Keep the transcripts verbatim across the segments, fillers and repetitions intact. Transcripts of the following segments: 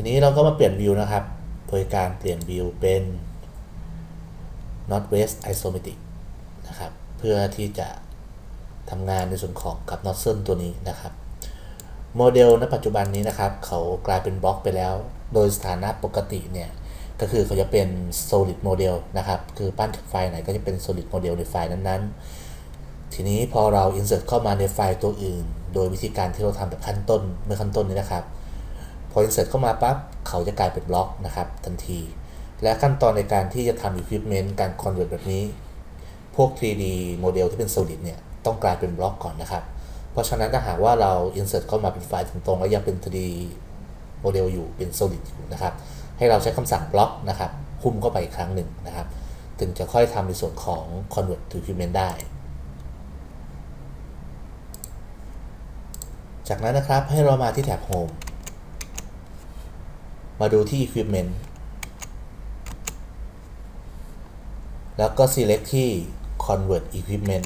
นี้เราก็มาเปลี่ยนวิวนะครับโดยการเปลี่ยนวิวเป็น Northwest Isometric นะครับเพื่อที่จะทำงานในส่วนของกับ Nozzle ตัวนี้นะครับโมเดลณปัจจุบันนี้นะครับเขากลายเป็นบล็อกไปแล้วโดยสถานะปกติเนี่ยก็คือเขาจะเป็น solid model นะครับคือปั้นจากไฟล์ไหนก็จะเป็น solid model ในไฟล์นั้นๆทีนี้พอเรา insert เข้ามาในไฟล์ตัวอื่นโดยวิธีการที่เราทำแบบขั้นต้นเมื่อขั้นต้นนี้นะครับพอ insert เข้ามาปั๊บเขาจะกลายเป็นบล็อกนะครับทันทีและขั้นตอนในการที่จะทำ equipment การ convert แบบนี้พวก ทรี ดี โมเดลที่เป็น solid เนี่ยต้องกลายเป็นบล็อกก่อนนะครับเพราะฉะนั้นถ้าหากว่าเรา insert เข้ามาเป็นไฟล์ตรงๆแล้วยังเป็น ทรี ดี โมเดลอยู่เป็น solid อยู่นะครับให้เราใช้คำสั่งบล็อกนะครับคุ้มเข้าไปอีกครั้งหนึ่งนะครับถึงจะค่อยทำในส่วนของ convert to equipment ได้จากนั้นนะครับให้เรามาที่แท็บ home มาดูที่ equipment แล้วก็ select ที่ convert equipment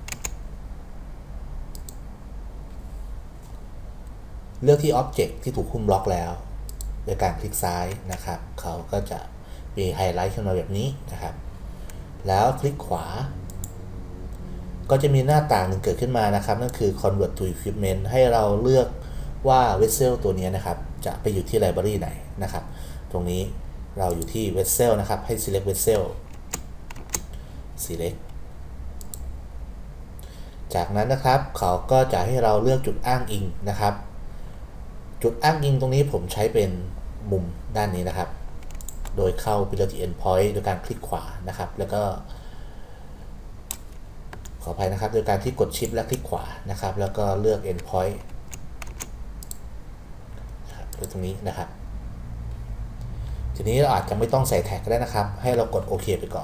เลือกที่ Object ที่ถูกหุ้มบล็อกแล้วโดยการคลิกซ้ายนะครับเขาก็จะมีไฮไลท์ขึ้นมาแบบนี้นะครับแล้วคลิกขวาก็จะมีหน้าต่างหนึ่งเกิดขึ้นมานะครับนั่นคือ Convert to Equipment ให้เราเลือกว่า Vessel ตัวนี้นะครับจะไปอยู่ที่ Library ไหนนะครับตรงนี้เราอยู่ที่ Vessel นะครับให้ Select Vessel Select จากนั้นนะครับเขาก็จะให้เราเลือกจุดอ้างอิงนะครับจุดอ้างอิงตรงนี้ผมใช้เป็นมุมด้านนี้นะครับโดยเข้า Priority Endpoint โดยการคลิกขวานะครับแล้วก็ขออภัยนะครับโดยการที่กดชิปและคลิกขวานะครับแล้วก็เลือก Endpoint นะครับตรงนี้นะครับทีนี้เราอาจจะไม่ต้องใส่แท็กก็ได้นะครับให้เรากดโอเคไปก่อน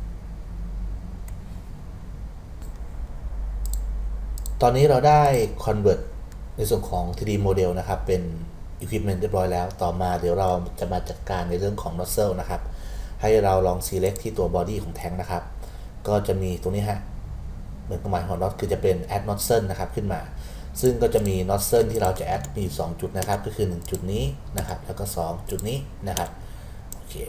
ตอนนี้เราได้ Convertในส่วนของ ทรี ดี Model นะครับเป็น Equipment เรียบร้อยแล้วต่อมาเดี๋ยวเราจะมาจัดการในเรื่องของ Nozzle นะครับให้เราลอง Select ที่ตัว Body ของแทงนะครับก็จะมีตรงนี้ฮะเหมือนกับหมายของ Not คือจะเป็น Add Nozzle นะครับขึ้นมาซึ่งก็จะมี Nozzle ที่เราจะ add มีสองจุดนะครับก็คือหนึ่งจุดนี้นะครับแล้วก็สองจุดนี้นะครับโอเค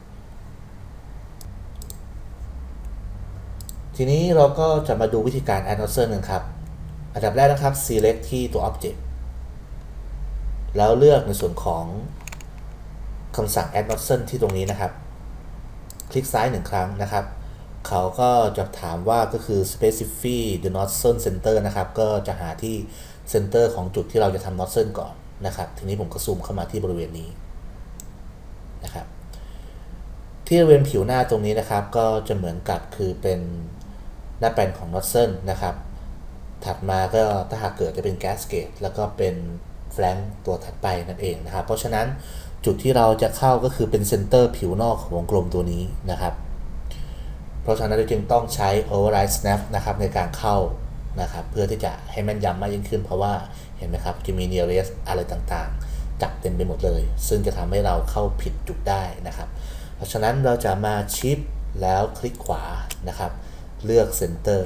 ทีนี้เราก็จะมาดูวิธีการ Add Nozzle กันครับอันดับแรกนะครับ select ที่ตัว object แล้วเลือกในส่วนของคำสั่ง add nozzle ที่ตรงนี้นะครับคลิกซ้ายหนึ่งครั้งนะครับเขาก็จะถามว่าก็คือ specify the nozzle center นะครับก็จะหาที่ center ของจุดที่เราจะทำ nozzle ก่อนนะครับทีนี้ผมก็ซูมเข้ามาที่บริเวณนี้นะครับที่บริเวณผิวหน้าตรงนี้นะครับก็จะเหมือนกับคือเป็นหน้าแปลนของ nozzle นะครับถัดมาก็ถ้าหากเกิดจะเป็นแก๊สเกตแล้วก็เป็นแฟลงตัวถัดไปนั่นเองนะครับเพราะฉะนั้นจุดที่เราจะเข้าก็คือเป็นเซนเตอร์ผิวนอกของวงกลมตัวนี้นะครับเพราะฉะนั้นเราจึงต้องใช้ override snap นะครับในการเข้านะครับเพื่อที่จะให้แม่นยำมากยิ่งขึ้นเพราะว่าเห็นไหมครับจะมี nearest อะไรต่างๆจับเต็มไปหมดเลยซึ่งจะทำให้เราเข้าผิดจุดได้นะครับเพราะฉะนั้นเราจะมาชิปแล้วคลิกขวานะครับเลือกเซนเตอร์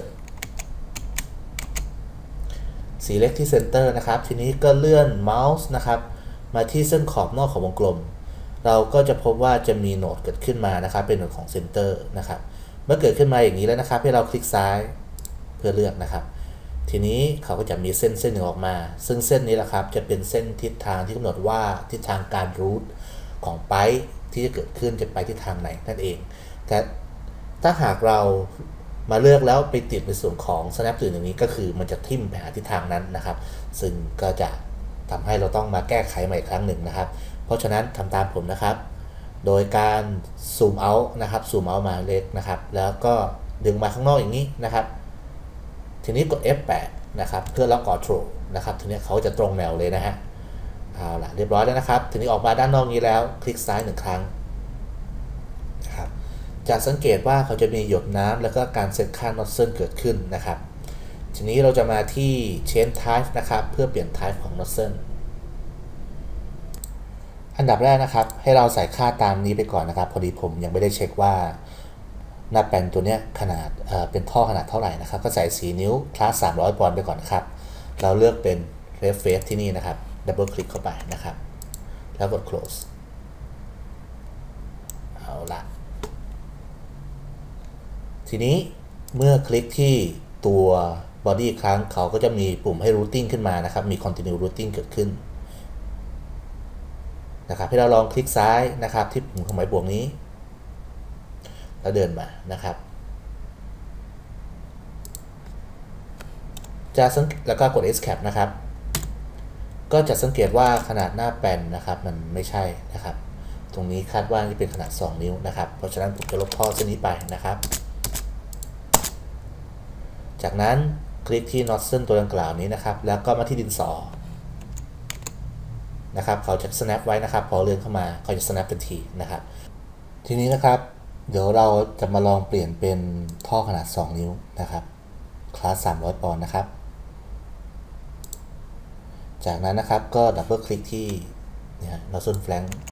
Select ที่ Center นะครับทีนี้ก็เลื่อนเมาส์นะครับมาที่เส้นขอบนอกของวงกลมเราก็จะพบว่าจะมีโหนดเกิดขึ้นมานะครับเป็นโหนดของ Center นะครับเมื่อเกิดขึ้นมาอย่างนี้แล้วนะครับให้เราคลิกซ้ายเพื่อเลือกนะครับทีนี้เขาก็จะมีเส้นเส้นหนึ่งออกมาซึ่งเส้นนี้แหละครับจะเป็นเส้นทิศทางที่กำหนดว่าทิศทางการรูทของไพป์ที่จะเกิดขึ้นจะไปทิศทางไหนนั่นเองแต่ถ้าหากเรามาเลือกแล้วไปติดในส่วนของ snap ตื่นอย่างนี้ก็คือมันจะทิ่มไปหาทิศทางนั้นนะครับซึ่งก็จะทำให้เราต้องมาแก้ไขใหม่อีกครั้งหนึ่งนะครับเพราะฉะนั้นทำตามผมนะครับโดยการซูมเอาท์นะครับซูมเอาท์มาเล็กนะครับแล้วก็ดึงมาข้างนอกอย่างนี้นะครับทีนี้กด เอฟ แปด นะครับเพื่อล็อกคอนโทรลนะครับทีนี้เขาจะตรงแนวเลยนะฮะเอาล่ะเรียบร้อยแล้วนะครับทีนี้ออกมาด้านนอกนี้แล้วคลิกซ้ายหนึ่งครั้งนะครับจะสังเกตว่าเขาจะมีหยดน้ำแล้วก็การเซตค่า nozzle เกิดขึ้นนะครับทีนี้เราจะมาที่ change type นะครับเพื่อเปลี่ยน type ของ nozzle อันดับแรกนะครับให้เราใส่ค่าตามนี้ไปก่อนนะครับพอดีผมยังไม่ได้เช็คว่าหน้าแปลนตัวนี้ขนาด เอ่อ เป็นท่อขนาดเท่าไหร่นะครับก็ใส่สี่นิ้วคลาสสามร้อยปอนด์ไปก่อนนะครับเราเลือกเป็น reference ที่นี่นะครับดับเบิลคลิกเข้าไปนะครับแล้วกด close เอาละทีนี้เมื่อคลิกที่ตัว body ครั้งเขาก็จะมีปุ่มให้ routing ขึ้นมานะครับมี continue routing เกิดขึ้นนะครับให้เราลองคลิกซ้ายนะครับที่ปุ่มเครื่องหมายบวกนี้แล้วเดินมานะครับจะสังแล้วก็กด escape นะครับก็จะสังเกตว่าขนาดหน้าแปนนะครับมันไม่ใช่นะครับตรงนี้คาดว่าจะเป็นขนาดสองนิ้วนะครับเพราะฉะนั้นผมจะลบท่อเส้นนี้ไปนะครับจากนั้นคลิกที่ nozzle ตัวดังกล่าวนี้นะครับแล้วก็มาที่ดินสอนะครับเขาจะ snap ไว้นะครับพอเลื่อนเข้ามาเขาจะ snap ทันทีนะครับทีนี้นะครับเดี๋ยวเราจะมาลองเปลี่ยนเป็นท่อขนาดสองนิ้วนะครับคลาสสามร้อยปอนด์นะครับจากนั้นนะครับก็ดับเบิลคลิกที่ nozzle flank